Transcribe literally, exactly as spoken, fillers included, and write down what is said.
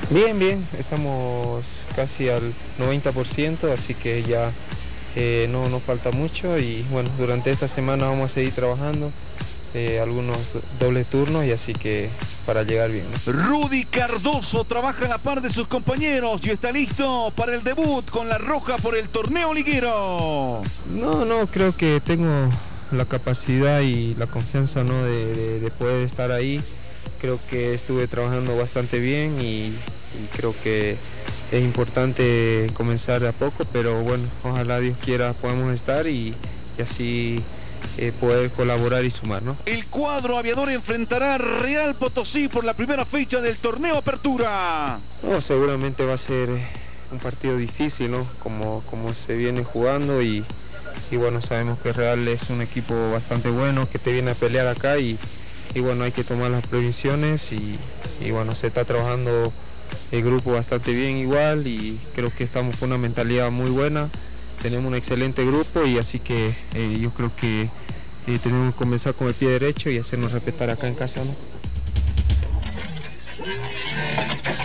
Bien, bien, estamos casi al noventa por ciento, así que ya eh, no nos falta mucho y bueno, durante esta semana vamos a seguir trabajando eh, algunos dobles turnos y así que para llegar bien, ¿no? Rudy Cardoso trabaja a la par de sus compañeros y está listo para el debut con la roja por el torneo liguero. No, no, creo que tengo la capacidad y la confianza, ¿no? de, de, de poder estar ahí. Creo que estuve trabajando bastante bien y, y creo que es importante comenzar de a poco, pero bueno, ojalá Dios quiera podamos estar y, y así eh, poder colaborar y sumar, ¿no? El cuadro aviador enfrentará a Real Potosí por la primera fecha del torneo Apertura. No, seguramente va a ser un partido difícil, ¿no? Como, como se viene jugando y, y bueno, sabemos que Real es un equipo bastante bueno que te viene a pelear acá y, y bueno, hay que tomar las previsiones y, y bueno, se está trabajando el grupo bastante bien igual y creo que estamos con una mentalidad muy buena, tenemos un excelente grupo y así que eh, yo creo que eh, tenemos que comenzar con el pie derecho y hacernos respetar acá en casa, ¿no?